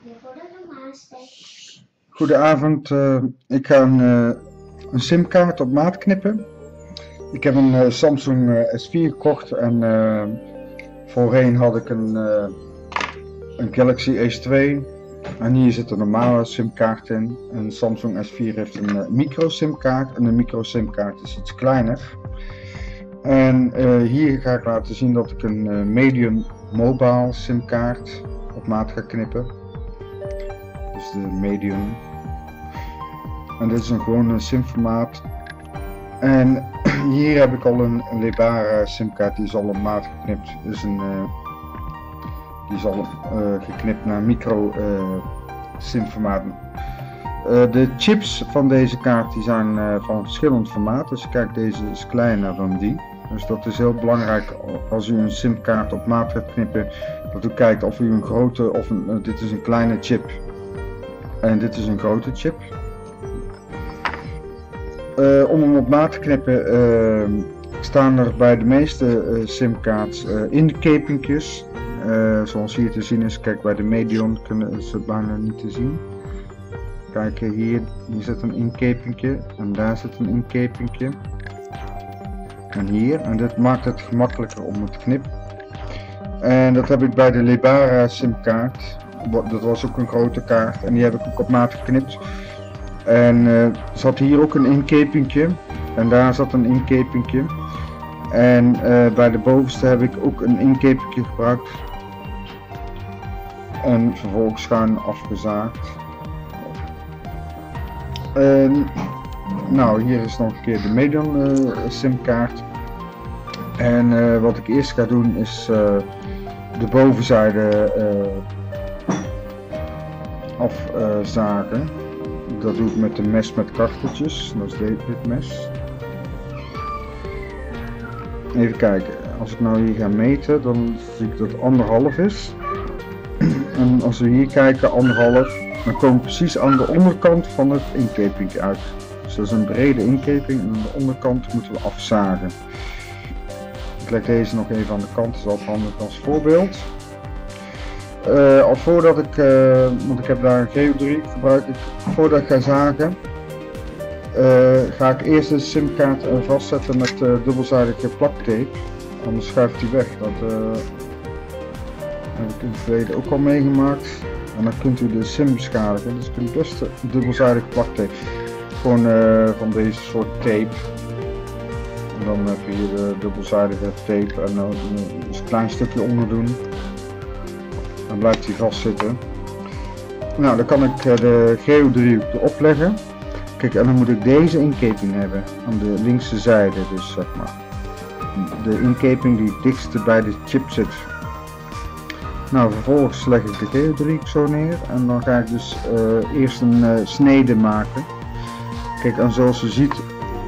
Goedenavond, ik ga een simkaart op maat knippen. Ik heb een Samsung S4 gekocht en voorheen had ik een Galaxy Ace 2 en hier zit een normale simkaart in. Een Samsung S4 heeft een micro simkaart en de micro simkaart is iets kleiner. En hier ga ik laten zien dat ik een medium mobile simkaart op maat ga knippen. Dus de medium. En dit is gewoon een simformaat. En hier heb ik al een Lebara simkaart, die is al op maat geknipt. Dus die is al geknipt naar micro simformaten. De chips van deze kaart die zijn van verschillend formaat. Dus kijk, deze is kleiner dan die. Dus dat is heel belangrijk als u een simkaart op maat gaat knippen. Dat u kijkt of u een grote of dit is een kleine chip. En dit is een grote chip. Om hem op maat te knippen staan er bij de meeste simkaarts inkepingjes. Zoals hier te zien is, kijk, bij de medium kunnen ze bijna niet te zien. Kijk, hier zit een inkepingje en daar zit een inkepingje. En hier, en dit maakt het gemakkelijker om het te knippen. En dat heb ik bij de Lebara simkaart. Dat was ook een grote kaart en die heb ik ook op maat geknipt. En zat hier ook een inkepingje en daar zat een inkepingje. En bij de bovenste heb ik ook een inkepingje gebruikt. En vervolgens schuin afgezaagd. Nou, hier is nog een keer de medium simkaart. En wat ik eerst ga doen is de bovenzijde afzagen. Dat doe ik met een mes met karteltjes, dat is dit mes. Even kijken, als ik nou hier ga meten, dan zie ik dat het 1,5 is. En als we hier kijken, 1,5, dan komen we precies aan de onderkant van het inkeping uit. Dus dat is een brede inkeping en aan de onderkant moeten we afzagen. Ik leg deze nog even aan de kant, dat is altijd handig als voorbeeld. Al voordat ik, want ik heb daar een geodriehoek gebruikt, voordat ik ga zagen, ga ik eerst de simkaart vastzetten met dubbelzijdige plaktape, anders schuift hij weg. Dat heb ik in het verleden ook al meegemaakt. En dan kunt u de sim beschadigen, dus je kunt best dubbelzijdige plaktape, gewoon van deze soort tape. En dan heb je hier de dubbelzijdige tape en dan een klein stukje onder doen. Dan blijft hij vastzitten. Nou, dan kan ik de geodriehoek erop leggen. Kijk, en dan moet ik deze inkeping hebben aan de linkse zijde, dus zeg maar. De inkeping die het dichtste bij de chip zit. Nou, vervolgens leg ik de geodriehoek zo neer en dan ga ik dus eerst een snede maken. Kijk, en zoals je ziet,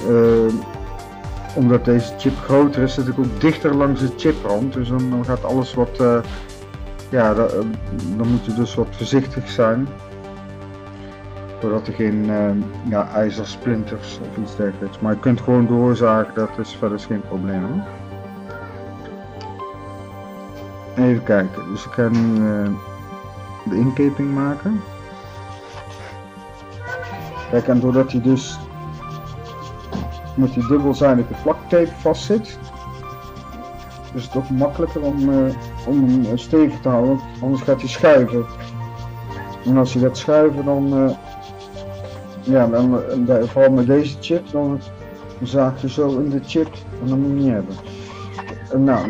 omdat deze chip groter is, zit ik ook dichter langs de chiprand. Dus dan gaat alles wat... ja, dan moet je dus wat voorzichtig zijn, zodat er geen ijzersplinters of iets dergelijks. Maar je kunt gewoon doorzagen, dat is verder geen probleem. Hè? Even kijken, dus ik ga nu de inkeping maken. Kijk, en doordat hij dus met die dubbelzijdige plaktape vastzit, is het ook makkelijker om hem stevig te houden, anders gaat hij schuiven. En als hij gaat schuiven, dan, vooral met deze chip, dan zaag je zo in de chip en dat moet je niet hebben. En nou,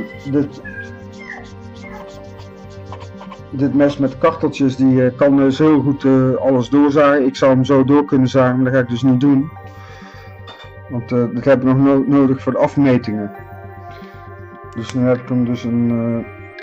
dit mes met karteltjes, die kan zo goed alles doorzagen. Ik zou hem zo door kunnen zagen, maar dat ga ik dus niet doen. Want dat heb ik nog nodig voor de afmetingen. Dus nu heb ik hem dus een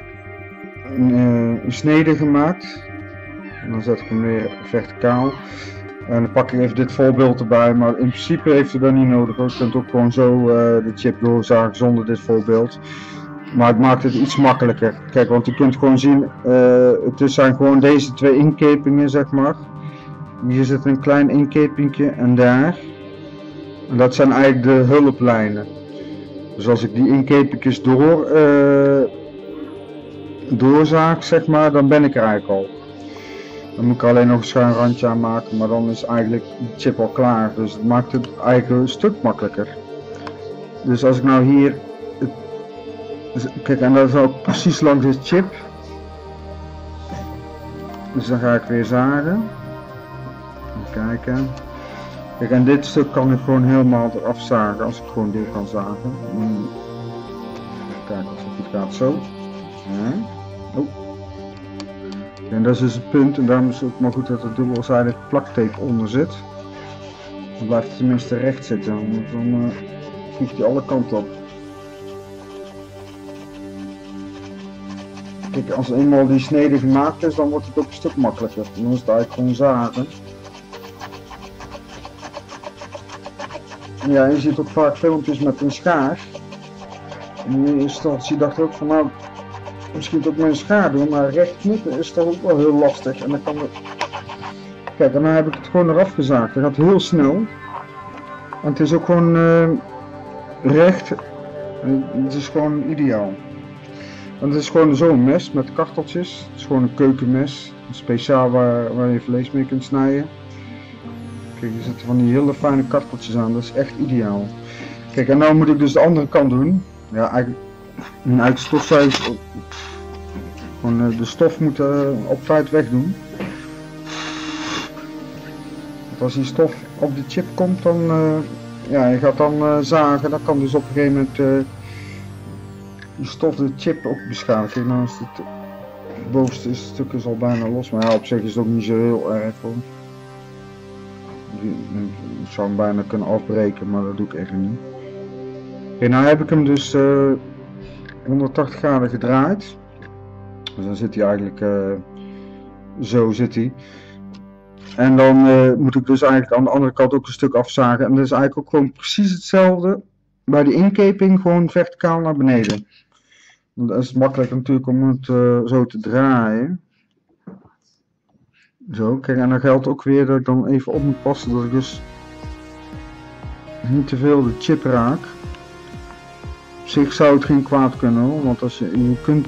snede gemaakt. En dan zet ik hem weer verticaal. En dan pak ik even dit voorbeeld erbij, maar in principe heeft het dat niet nodig. Je kunt ook gewoon zo de chip doorzagen zonder dit voorbeeld. Maar het maakt het iets makkelijker. Kijk, want je kunt gewoon zien, het zijn gewoon deze twee inkepingen, zeg maar. Hier zit een klein inkepingje en daar. En dat zijn eigenlijk de hulplijnen. Dus als ik die inkepingjes doorzaag, zeg maar, dan ben ik er eigenlijk al. Dan moet ik er alleen nog een schuin randje aan maken, maar dan is eigenlijk de chip al klaar. Dus het maakt het eigenlijk een stuk makkelijker. Dus als ik nou hier, kijk, en dat is ook precies langs de chip. Dus dan ga ik weer zagen. Even kijken. Kijk, en dit stuk kan ik gewoon helemaal eraf zagen, als ik gewoon dit kan zagen. Even kijken of het goed gaat, zo. Ja. Oh. En dat is dus het punt, en daarom is het ook maar goed dat er dubbelzijdig plaktape onder zit. Dan blijft het tenminste recht zitten, want dan vliegt hij alle kanten op. Kijk, als eenmaal die snede gemaakt is, dan wordt het ook een stuk makkelijker. Dan is het eigenlijk gewoon zagen. Ja, je ziet ook vaak filmpjes met een schaar. En in eerste instantie dacht ik ook van nou, misschien het ook met een schaar doen, maar recht knippen is toch ook wel heel lastig. En dan kan het... Kijk, en dan heb ik het gewoon eraf gezaagd. Dat gaat heel snel. En het is ook gewoon recht. Het is gewoon ideaal. Want het is gewoon zo'n mes met karteltjes. Het is gewoon een keukenmes. Speciaal waar je vlees mee kunt snijden. Kijk, er zitten van die hele fijne karteltjes aan. Dat is echt ideaal. Kijk, en nou moet ik dus de andere kant doen. Ja, eigenlijk stofzuigers. Gewoon de stof moet op tijd wegdoen. Want als die stof op de chip komt, dan ja, je gaat dan zagen. Dan kan dus op een gegeven moment die stof de chip ook beschadigen. Nou is het bovenste stuk is al bijna los, maar ja, op zich is het ook niet zo heel erg hoor. Ik zou hem bijna kunnen afbreken, maar dat doe ik echt niet. Oké, nou heb ik hem dus 180 graden gedraaid. Dus dan zit hij eigenlijk zo zit hij. En dan moet ik dus eigenlijk aan de andere kant ook een stuk afzagen. En dat is eigenlijk ook gewoon precies hetzelfde bij de inkeping, gewoon verticaal naar beneden. Dat is makkelijk natuurlijk om het zo te draaien. Zo, kijk, en dan geldt ook weer dat ik dan even op moet passen dat ik dus niet te veel de chip raak. Op zich zou het geen kwaad kunnen hoor, want als je kunt,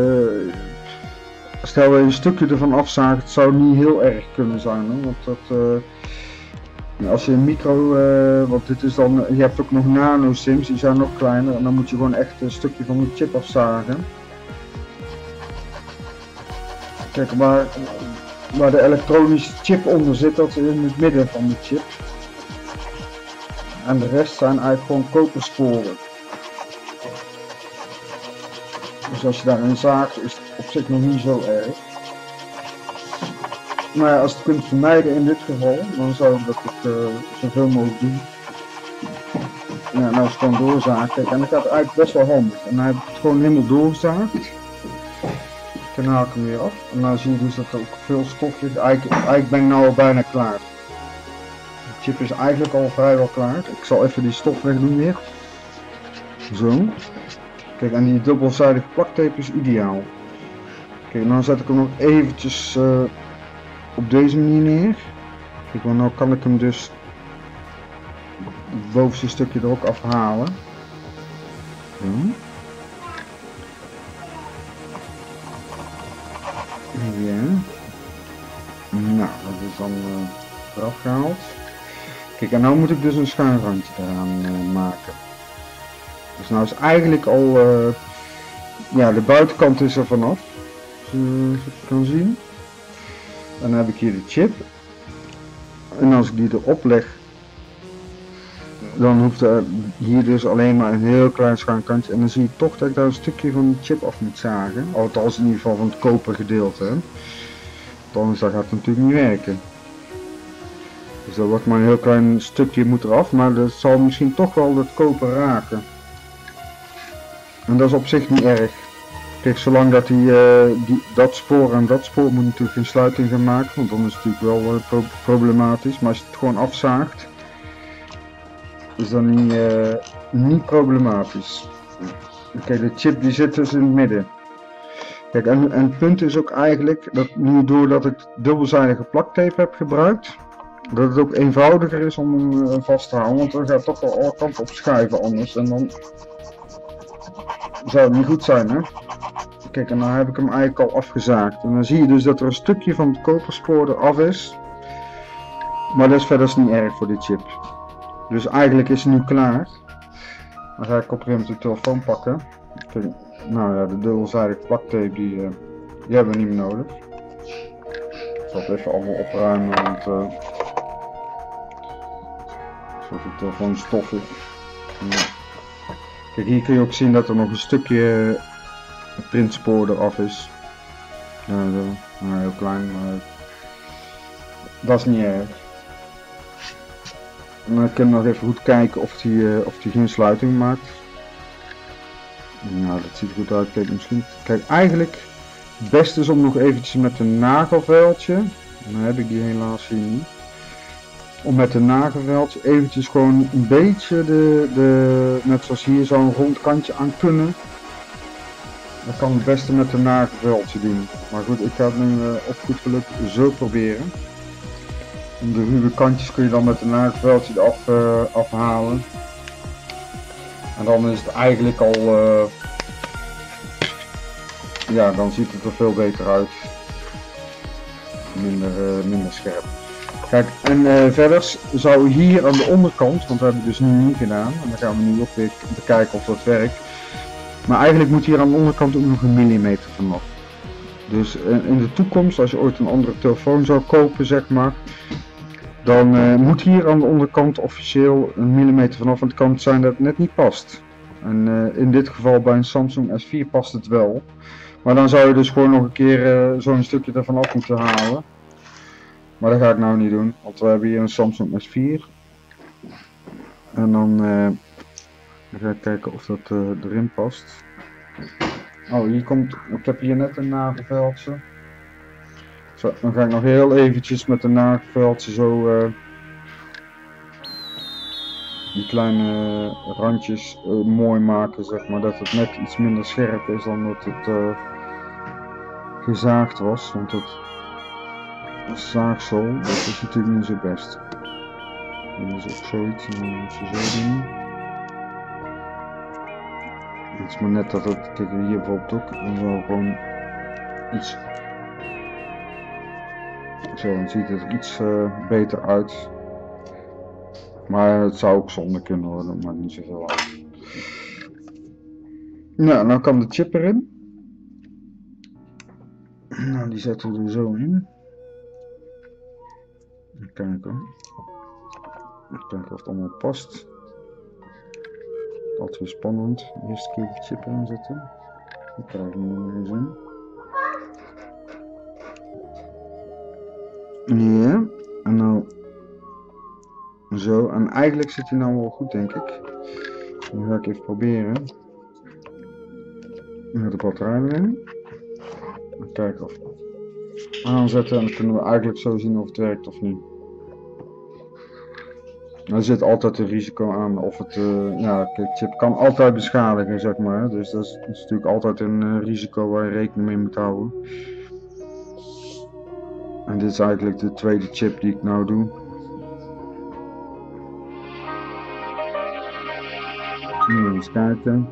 stel dat je een stukje ervan afzaagt, het zou niet heel erg kunnen zijn hoor, want dat, als je een micro, want dit is dan, je hebt ook nog nano sims, die zijn nog kleiner en dan moet je gewoon echt een stukje van de chip afzagen. Kijk, waar de elektronische chip onder zit, dat is in het midden van de chip. En de rest zijn eigenlijk gewoon kopersporen. Dus als je daarin zaagt, is het op zich nog niet zo erg. Maar ja, als je het kunt vermijden in dit geval, dan zou ik dat zoveel mogelijk doen. Ja, nou is het gewoon doorzagen. Kijk, en dat gaat eigenlijk best wel handig. En dan heb ik het gewoon helemaal doorgezaagd. Dan haal ik hem weer af. En dan zie je dus dat er ook veel stof ligt. Eigenlijk ben ik nou al bijna klaar. De chip is eigenlijk al vrijwel klaar. Ik zal even die stof wegdoen weer. Zo. Kijk, en die dubbelzijdige plaktape is ideaal. Kijk, dan zet ik hem nog eventjes op deze manier neer. Kijk, want nou kan ik hem dus het bovenste stukje er ook afhalen. Zo. Ja. Nou, dat is dan eraf gehaald. Kijk, en nu moet ik dus een schuin randje eraan maken. Dus nou is eigenlijk al, ja, de buitenkant is er vanaf, zoals je kan zien. En dan heb ik hier de chip. En als ik die erop leg, dan hoeft er hier dus alleen maar een heel klein schuin kantje. En dan zie je toch dat ik daar een stukje van de chip af moet zagen. Althans in ieder geval van het koper gedeelte. Want anders gaat het natuurlijk niet werken. Dus dat wordt maar een heel klein stukje moet eraf, maar dat zal misschien toch wel het koper raken. En dat is op zich niet erg. Kijk, zolang dat dat spoor en dat spoor moet natuurlijk geen sluiting gaan maken, want dan is het natuurlijk wel problematisch. Maar als je het gewoon afzaagt, is dat niet problematisch. Kijk, de chip die zit dus in het midden. Kijk, en het punt is ook eigenlijk dat nu doordat ik dubbelzijdige plaktape heb gebruikt, dat het ook eenvoudiger is om hem vast te houden, want dan gaat toch wel alle kanten op schuiven anders en dan zou het niet goed zijn, hè? Kijk, en dan heb ik hem eigenlijk al afgezaagd. En dan zie je dus dat er een stukje van het koperspoor eraf is. Maar dat is verder niet erg voor dit chip. Dus eigenlijk is het nu klaar. Dan ga ik op een gegeven moment de telefoon pakken. Kijk, nou ja, de dubbelzijdige plaktape die hebben we niet meer nodig. Ik zal het even allemaal opruimen, want zoals de telefoon stoffig. Kijk, hier kun je ook zien dat er nog een stukje printspoor eraf is. Ja, nou, heel klein, maar dat is niet erg. En dan kun je nog even goed kijken of die geen sluiting maakt. Nou, dat ziet er goed uit. Kijk, misschien. Kijk, eigenlijk het beste is om nog eventjes met een nagelveldje. Dan heb ik die helaas hier niet. Om met een nagelveldje eventjes gewoon een beetje net zoals hier zo'n rond kantje aan kunnen. Dat kan het beste met een nagelveldje doen. Maar goed, ik ga het nu op goed geluk zo proberen. De ruwe kantjes kun je dan met een nagelveldje eraf afhalen. En dan is het eigenlijk al, ja, dan ziet het er veel beter uit. Minder scherp. Kijk, en verder zou hier aan de onderkant, want dat heb ik dus nu niet gedaan, en dan gaan we nu ook weer bekijken of dat werkt. Maar eigenlijk moet hier aan de onderkant ook nog een millimeter vanaf. Dus in de toekomst, als je ooit een andere telefoon zou kopen, zeg maar, dan moet hier aan de onderkant officieel een millimeter vanaf, want het kan zijn dat het net niet past. En in dit geval bij een Samsung S4 past het wel. Maar dan zou je dus gewoon nog een keer zo'n stukje ervan af moeten halen. Maar dat ga ik nou niet doen, want we hebben hier een Samsung S4. En dan ga ik kijken of dat erin past. Oh, hier komt, ik heb hier net een nagelveldje. Zo, dan ga ik nog heel eventjes met een nagelveldje zo die kleine randjes mooi maken, zeg maar, dat het net iets minder scherp is dan dat het gezaagd was, want het zaagsel, dat is natuurlijk niet zo best. En dat is ook zoiets, en dan moet je zo doen. Het is maar net dat het, kijk hier bijvoorbeeld ook, dan zou gewoon iets, zo, dan ziet het er iets beter uit. Maar het zou ook zonder kunnen worden, maar niet zoveel uit. Nou, dan kan de chip erin. Nou, die zetten we er zo in. Even kijken. Even kijken of het allemaal past. Altijd weer spannend. De eerste keer de chip erin zetten. Ik krijg hem er nog eens in. Ja, en nou zo. En eigenlijk zit hij nou wel goed, denk ik. Dan ga ik even proberen. Met de batterij erin. Even kijken of aanzetten en dan kunnen we eigenlijk zo zien of het werkt of niet. Er zit altijd een risico aan of het, ja, kijk, de chip kan altijd beschadigen, zeg maar. Dus dat is natuurlijk altijd een risico waar je rekening mee moet houden. En dit is eigenlijk de tweede chip die ik nou doe. Nu eens kijken.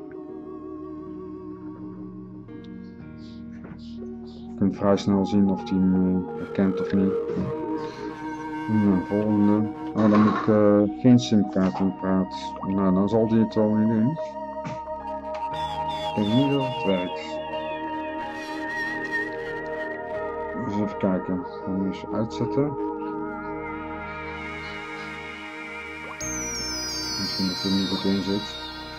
Je kunt vrij snel zien of hij hem herkent of niet. Nou, volgende. Oh, dan moet ik geen simkaart in praat. Nou, dan zal hij het wel weer doen. Ik denk niet dat het werkt. Dus even kijken. Ik ga hem eens uitzetten. Misschien dat hij er niet goed in zit.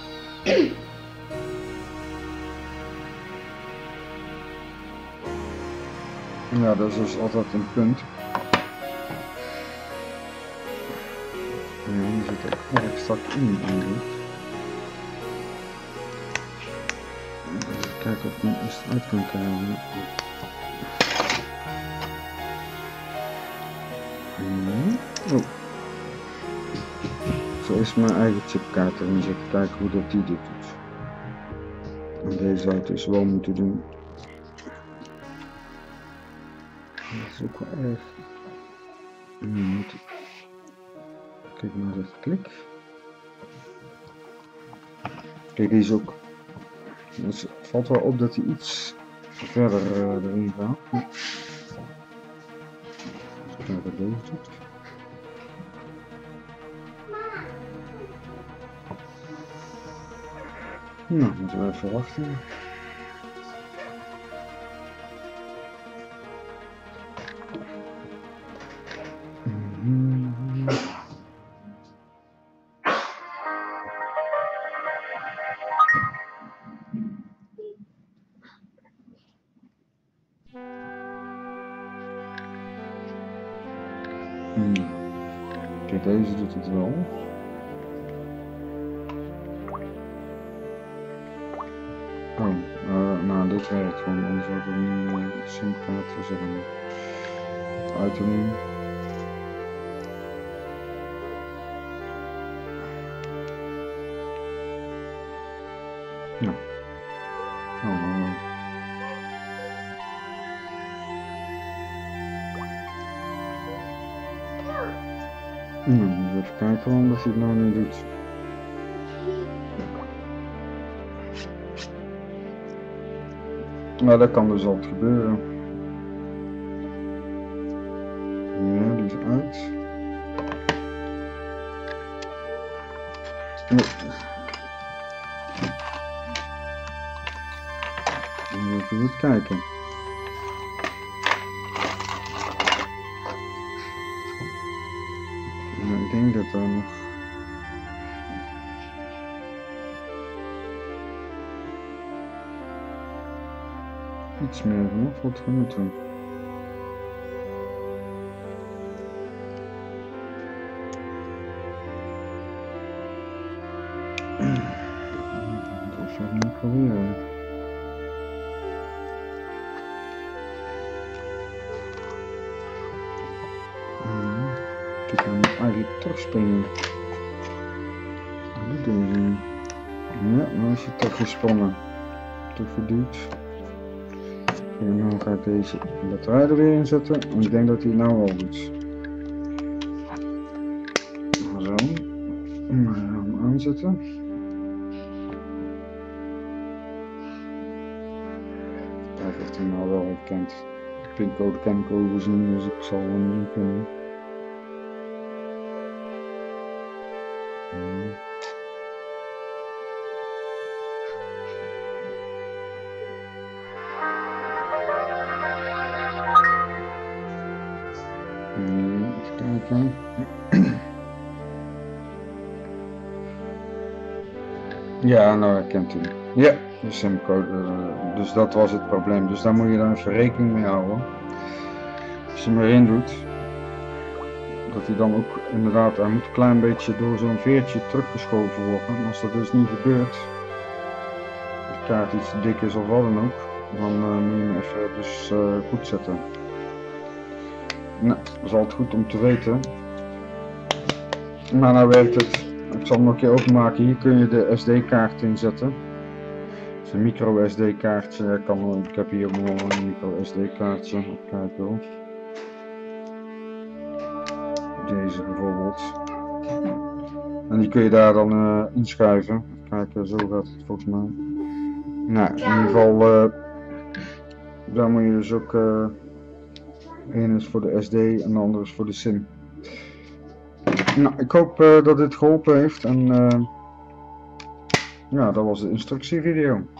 Ja, dat is dus altijd een punt. Ja, die zit er erg strak in eigenlijk. Even kijken of ik hem eerst uit kan krijgen. Ja. Oh. Zo is mijn eigen chipkaart erin zetten. Kijken hoe dat die dit doet. En deze zou het dus wel moeten doen. Dat is ook wel erg. Kijk maar even klik. Kijk, die is ook Dus het valt wel op dat hij iets verder erin gaat. Kijken wat deze doet. Nou, moeten we even wachten. Kijk, deze doet het wel. Oh, nou dit werkt gewoon, anders wordt er nu simkaart zeggen. Item. Nou. Nou, even kijken waarom dat hij het nou niet doet. Nou, dat kan dus altijd gebeuren. Ja, die is uit. Even goed kijken. Ik denk dat er nog iets meer vanaf wat we moeten. Dat is wel niet proberen. Ik kan hem eigenlijk terugspringen. Dat doet deze niet. Ja, nou is hij toch gesprongen. Toch verduwd. En nu ga ik deze batterij er weer in zetten. En ik denk dat hij het nou wel doet. Zo. En dan gaan we hem aanzetten. Kijken of hij nou wel herkent. De pincode ken ik overigens niet, dus ik zal hem niet kunnen. Even kijken. Ja, nou herkent hij. Ja, de simcode. Dus dat was het probleem. Dus daar moet je dan even rekening mee houden. Als je hem erin doet, dat hij dan ook inderdaad, hij moet een klein beetje door zo'n veertje teruggeschoven worden. En als dat dus niet gebeurt, de kaart iets te dik is of wat dan ook, dan moet je hem even dus goed zetten. Nou, dat is altijd goed om te weten. Maar nou werkt het. Ik zal hem nog een keer openmaken. Hier kun je de SD-kaart inzetten. Het is een micro SD-kaartje. Ik heb hier ook nog een micro SD-kaartje. Even kijken hoor. Deze bijvoorbeeld. En die kun je daar dan inschuiven. Even kijken, zo gaat het volgens mij. Nou, in ieder geval. Daar moet je dus ook. Eén is voor de SD en de andere is voor de SIM. Nou, ik hoop dat dit geholpen heeft en ja, dat was de instructievideo.